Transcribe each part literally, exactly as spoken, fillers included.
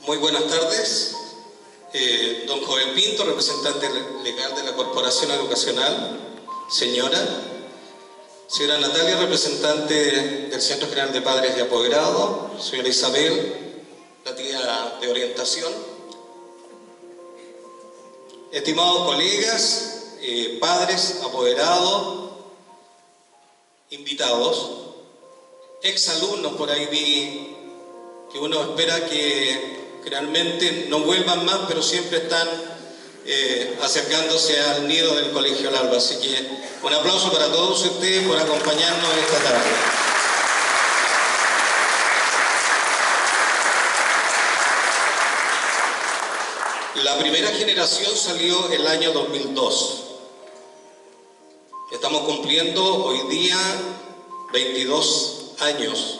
Muy buenas tardes. Eh, don Joel Pinto, representante legal de la Corporación Educacional. Señora. Señora Natalia, representante del Centro General de Padres de Apoderado. Señora Isabel, la tía de orientación. Estimados colegas, eh, padres, apoderados, invitados, exalumnos, por ahí vi que uno espera que realmente no vuelvan más, pero siempre están eh, acercándose al nido del Colegio El Alba. Así que un aplauso para todos ustedes por acompañarnos esta tarde. La primera generación salió el año dos mil dos. Estamos cumpliendo hoy día veintidós años.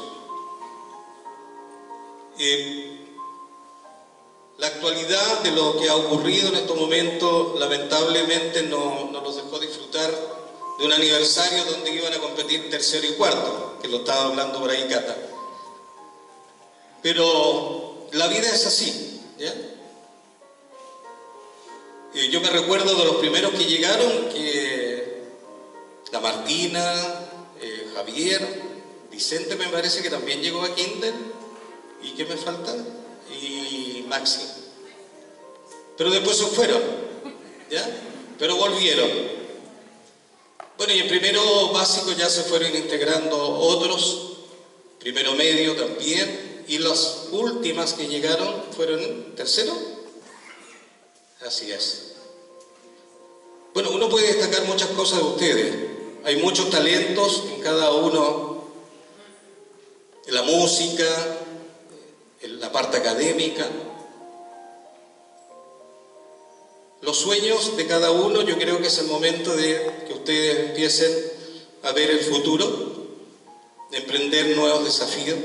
Eh, la actualidad de lo que ha ocurrido en estos momentos lamentablemente no, no nos dejó disfrutar de un aniversario donde iban a competir tercero y cuarto, que lo estaba hablando por ahí Cata. Pero la vida es así, ¿ya? Eh, yo me recuerdo de los primeros que llegaron, que la Martina, eh, Javier, Vicente me parece que también llegó a Kinder. ¿Y qué me falta? Y Maxi. Pero después se fueron, ¿ya? Pero volvieron. Bueno, y en primero básico ya se fueron integrando otros, primero medio también, y las últimas que llegaron fueron en tercero. Así es. Bueno, uno puede destacar muchas cosas de ustedes. Hay muchos talentos en cada uno, en la música, en la parte académica. Los sueños de cada uno, yo creo que es el momento de que ustedes empiecen a ver el futuro, de emprender nuevos desafíos.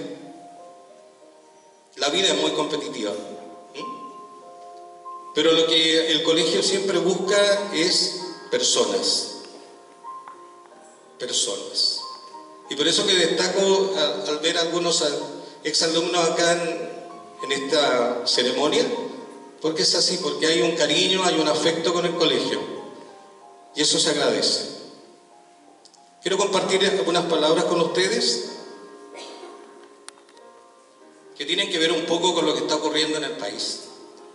La vida es muy competitiva, ¿sí? Pero lo que el colegio siempre busca es personas. Personas. Y por eso que destaco al, al ver a algunos exalumnos acá en, en esta ceremonia, porque es así, porque hay un cariño, hay un afecto con el colegio, y eso se agradece. Quiero compartir algunas palabras con ustedes que tienen que ver un poco con lo que está ocurriendo en el país.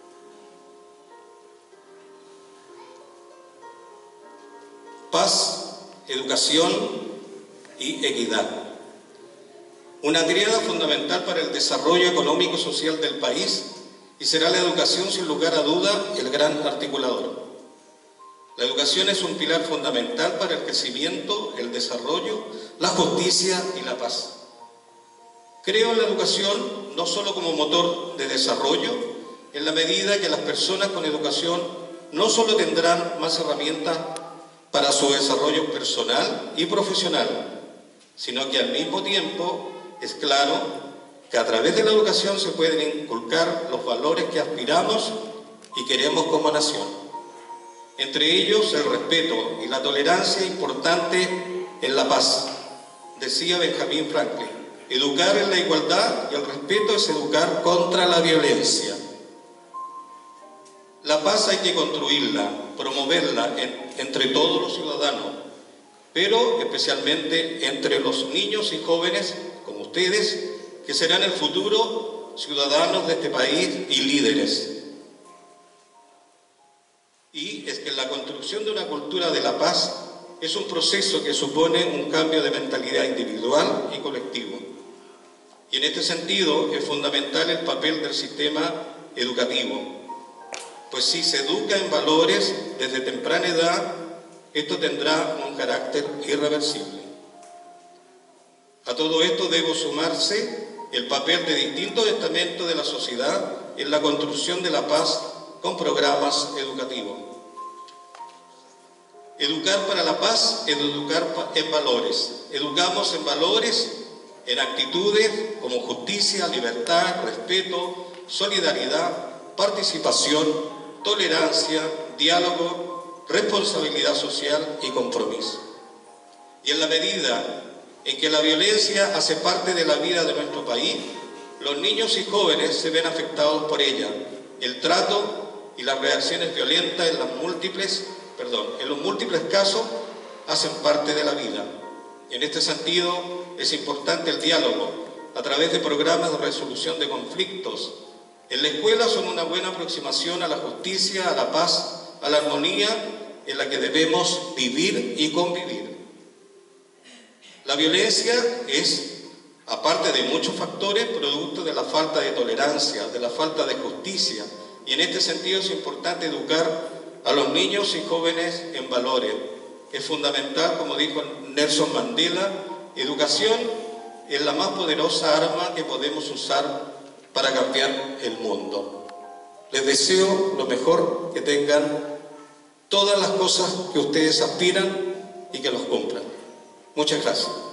Paz, educación y equidad. Una tríada fundamental para el desarrollo económico y social del país, y será la educación sin lugar a duda el gran articulador. La educación es un pilar fundamental para el crecimiento, el desarrollo, la justicia y la paz. Creo en la educación no solo como motor de desarrollo, en la medida que las personas con educación no solo tendrán más herramientas para su desarrollo personal y profesional, sino que al mismo tiempo es claro que a través de la educación se pueden inculcar los valores que aspiramos y queremos como nación. Entre ellos el respeto y la tolerancia importante en la paz. Decía Benjamin Franklin, educar en la igualdad y el respeto es educar contra la violencia. La paz hay que construirla, promoverla en, entre todos los ciudadanos, pero especialmente entre los niños y jóvenes como ustedes, que serán el futuro ciudadanos de este país y líderes. Y es que la construcción de una cultura de la paz es un proceso que supone un cambio de mentalidad individual y colectivo. Y en este sentido es fundamental el papel del sistema educativo, pues si se educa en valores desde temprana edad, esto tendrá un carácter irreversible. A todo esto debe sumarse el papel de distintos estamentos de la sociedad en la construcción de la paz con programas educativos. Educar para la paz es educar en valores. Educamos en valores, en actitudes como justicia, libertad, respeto, solidaridad, participación, tolerancia, diálogo, responsabilidad social y compromiso. Y en la medida en que la violencia hace parte de la vida de nuestro país, los niños y jóvenes se ven afectados por ella. El trato y las reacciones violentas en, las múltiples, perdón, en los múltiples casos hacen parte de la vida. En este sentido, es importante el diálogo a través de programas de resolución de conflictos. En la escuela son una buena aproximación a la justicia, a la paz, a la armonía en la que debemos vivir y convivir. La violencia es, aparte de muchos factores, producto de la falta de tolerancia, de la falta de justicia, y en este sentido es importante educar a los niños y jóvenes en valores. Es fundamental, como dijo Nelson Mandela, educación es la más poderosa arma que podemos usar para cambiar el mundo. Les deseo lo mejor, que tengan todas las cosas que ustedes aspiran y que los cumplan. Muchas gracias.